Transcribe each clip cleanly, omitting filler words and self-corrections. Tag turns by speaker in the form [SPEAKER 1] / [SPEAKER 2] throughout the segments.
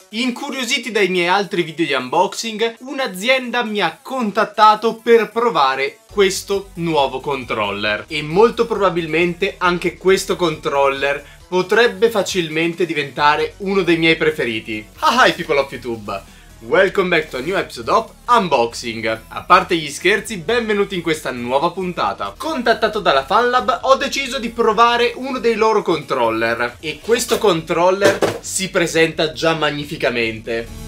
[SPEAKER 1] Incuriositi dai miei altri video di unboxing, un'azienda mi ha contattato per provare questo nuovo controller e molto probabilmente anche questo controller potrebbe facilmente diventare uno dei miei preferiti. Hi people of YouTube! Welcome back to a new episode of Unboxing. A parte gli scherzi, benvenuti in questa nuova puntata. Contattato dalla Funlab, ho deciso di provare uno dei loro controller e questo controller si presenta già magnificamente.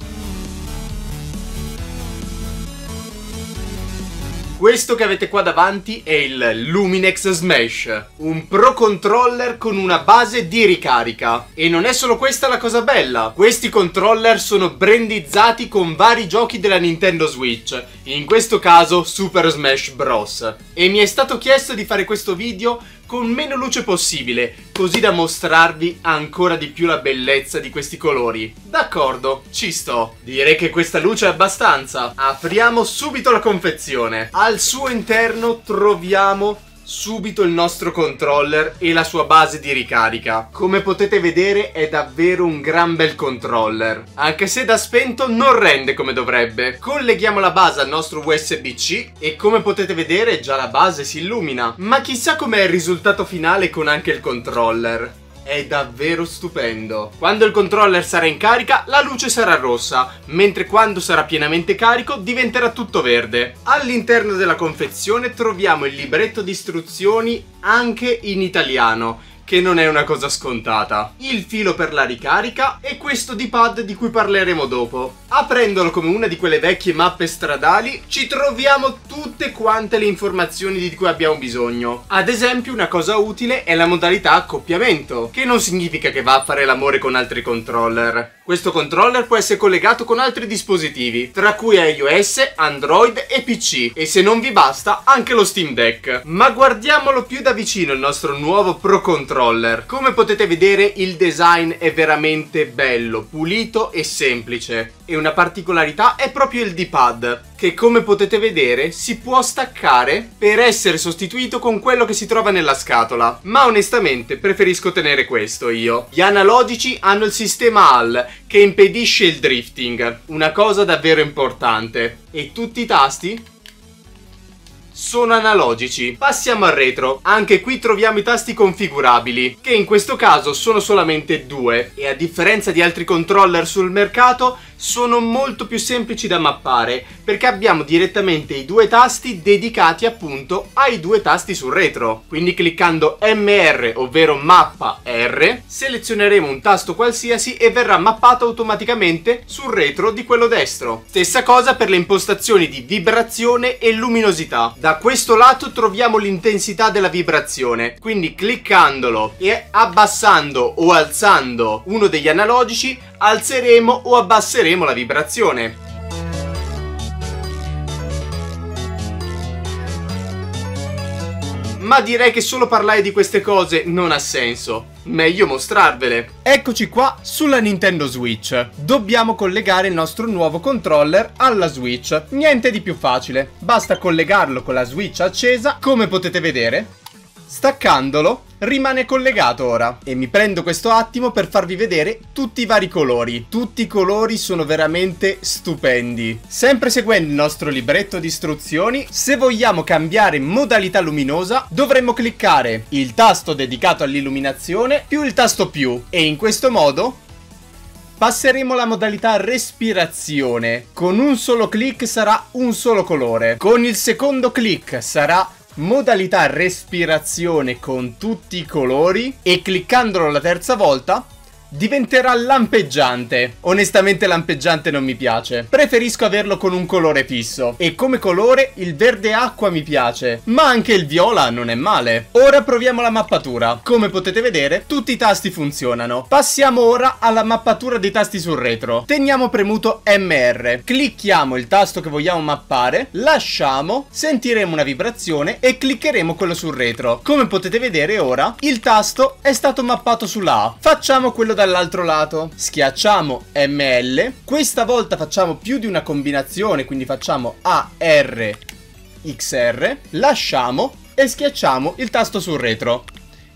[SPEAKER 1] Questo che avete qua davanti è il Luminex Smash, un pro controller con una base di ricarica. E non è solo questa la cosa bella, questi controller sono brandizzati con vari giochi della Nintendo Switch, in questo caso Super Smash Bros. E mi è stato chiesto di fare questo video con meno luce possibile, così da mostrarvi ancora di più la bellezza di questi colori. D'accordo, ci sto. Direi che questa luce è abbastanza. Apriamo subito la confezione. Al suo interno troviamo subito il nostro controller e la sua base di ricarica. Come potete vedere è davvero un gran bel controller, anche se da spento non rende come dovrebbe. Colleghiamo la base al nostro USB-C e come potete vedere già la base si illumina. Ma chissà com'è il risultato finale con anche il controller. È davvero stupendo. Quando il controller sarà in carica la luce sarà rossa, mentre quando sarà pienamente carico diventerà tutto verde. All'interno della confezione troviamo il libretto di istruzioni anche in italiano, che non è una cosa scontata, il filo per la ricarica e questo D-pad di cui parleremo dopo. Aprendolo come una di quelle vecchie mappe stradali ci troviamo tutte quante le informazioni di cui abbiamo bisogno. Ad esempio una cosa utile è la modalità accoppiamento, che non significa che va a fare l'amore con altri controller. Questo controller può essere collegato con altri dispositivi, tra cui iOS, Android e PC, e se non vi basta anche lo Steam Deck. Ma guardiamolo più da vicino il nostro nuovo Pro Controller. Come potete vedere il design è veramente bello, pulito e semplice. E una particolarità è proprio il D-pad, che come potete vedere si può staccare per essere sostituito con quello che si trova nella scatola. Ma onestamente preferisco tenere questo io. Gli analogici hanno il sistema HAL che impedisce il drifting, una cosa davvero importante. E tutti i tasti sono analogici. Passiamo al retro. Anche qui troviamo i tasti configurabili, che in questo caso sono solamente due e a differenza di altri controller sul mercato sono molto più semplici da mappare, perché abbiamo direttamente i due tasti dedicati appunto ai due tasti sul retro. Quindi cliccando MR, ovvero mappa R, selezioneremo un tasto qualsiasi e verrà mappato automaticamente sul retro di quello destro. Stessa cosa per le impostazioni di vibrazione e luminosità. Da questo lato troviamo l'intensità della vibrazione, quindi cliccandolo e abbassando o alzando uno degli analogici alzeremo o abbasseremo la vibrazione. Ma direi che solo parlare di queste cose non ha senso, meglio mostrarvele. Eccoci qua sulla Nintendo Switch. Dobbiamo collegare il nostro nuovo controller alla Switch. Niente di più facile, basta collegarlo con la Switch accesa, come potete vedere. Staccandolo rimane collegato ora e mi prendo questo attimo per farvi vedere tutti i vari colori. Tutti i colori sono veramente stupendi. Sempre seguendo il nostro libretto di istruzioni, se vogliamo cambiare modalità luminosa dovremmo cliccare il tasto dedicato all'illuminazione più il tasto più e in questo modo passeremo alla modalità respirazione. Con un solo clic sarà un solo colore, con il secondo clic sarà modalità respirazione con tutti i colori e cliccandolo la terza volta diventerà lampeggiante. Onestamente lampeggiante non mi piace, preferisco averlo con un colore fisso e come colore il verde acqua mi piace, ma anche il viola non è male. Ora proviamo la mappatura. Come potete vedere tutti i tasti funzionano. Passiamo ora alla mappatura dei tasti sul retro. Teniamo premuto MR, clicchiamo il tasto che vogliamo mappare, lasciamo, sentiremo una vibrazione e cliccheremo quello sul retro. Come potete vedere ora il tasto è stato mappato sulla A. Facciamo quello dall'altro lato, schiacciamo ML, questa volta facciamo più di una combinazione, quindi facciamo AR XR, lasciamo e schiacciamo il tasto sul retro.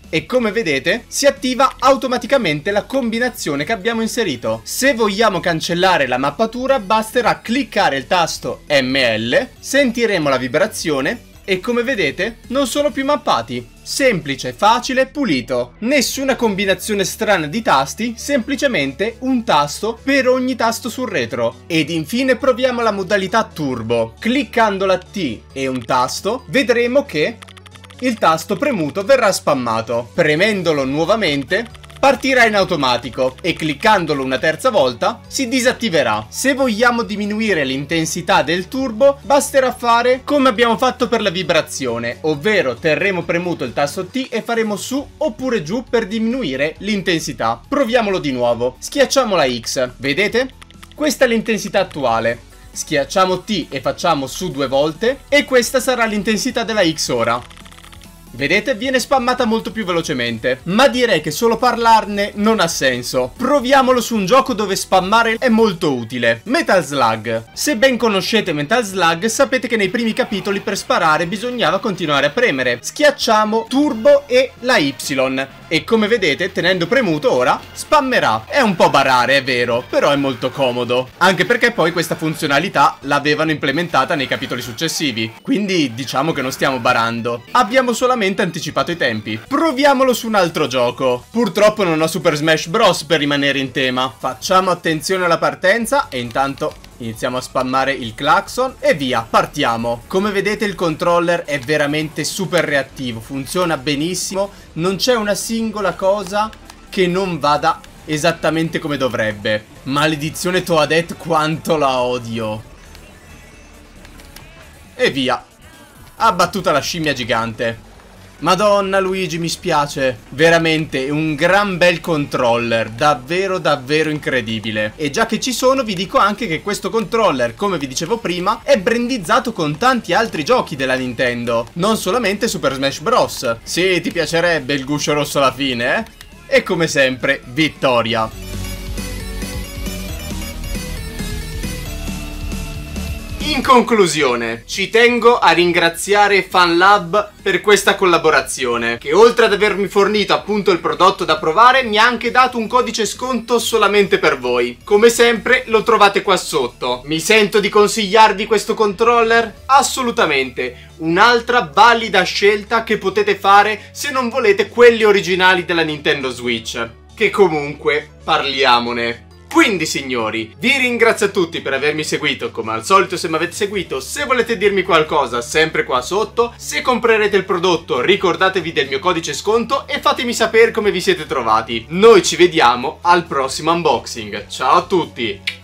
[SPEAKER 1] e come vedete si attiva automaticamente la combinazione che abbiamo inserito. Se vogliamo cancellare la mappatura basterà cliccare il tasto ML, sentiremo la vibrazione e come vedete non sono più mappati. Semplice, facile, pulito. Nessuna combinazione strana di tasti, semplicemente un tasto per ogni tasto sul retro. Ed infine proviamo la modalità turbo. Cliccando la T e un tasto vedremo che il tasto premuto verrà spammato. Premendolo nuovamente partirà in automatico e cliccandolo una terza volta si disattiverà. Se vogliamo diminuire l'intensità del turbo basterà fare come abbiamo fatto per la vibrazione, ovvero terremo premuto il tasto T e faremo su oppure giù per diminuire l'intensità. Proviamolo di nuovo. Schiacciamo la X, vedete? Questa è l'intensità attuale. Schiacciamo T e facciamo su 2 volte e questa sarà l'intensità della X ora. Vedete? Viene spammata molto più velocemente. Ma direi che solo parlarne non ha senso. Proviamolo su un gioco dove spammare è molto utile. Metal Slug. Se ben conoscete Metal Slug sapete che nei primi capitoli per sparare bisognava continuare a premere. Schiacciamo turbo e la Y e come vedete tenendo premuto ora spammerà. È un po' barare, è vero, però è molto comodo. Anche perché poi questa funzionalità l'avevano implementata nei capitoli successivi. Quindi diciamo che non stiamo barando. Abbiamo solamente anticipato i tempi. Proviamolo su un altro gioco. Purtroppo non ho Super Smash Bros per rimanere in tema. Facciamo attenzione alla partenza e intanto iniziamo a spammare il clacson e via, partiamo. Come vedete il controller è veramente super reattivo, funziona benissimo, non c'è una singola cosa che non vada esattamente come dovrebbe. Maledizione Toadette, quanto la odio. E via. Ha battuta la scimmia gigante. Madonna Luigi, mi spiace. Veramente un gran bel controller, davvero davvero incredibile. E già che ci sono vi dico anche che questo controller, come vi dicevo prima, è brandizzato con tanti altri giochi della Nintendo, non solamente Super Smash Bros. Sì, ti piacerebbe il guscio rosso alla fine, eh? E come sempre, vittoria. In conclusione, ci tengo a ringraziare FunLab per questa collaborazione, che oltre ad avermi fornito appunto il prodotto da provare, mi ha anche dato un codice sconto solamente per voi. Come sempre lo trovate qua sotto. Mi sento di consigliarvi questo controller? Assolutamente, un'altra valida scelta che potete fare se non volete quelli originali della Nintendo Switch. Che comunque, parliamone. Quindi signori, vi ringrazio a tutti per avermi seguito, come al solito se mi avete seguito, se volete dirmi qualcosa sempre qua sotto, se comprerete il prodotto ricordatevi del mio codice sconto e fatemi sapere come vi siete trovati. Noi ci vediamo al prossimo unboxing, ciao a tutti!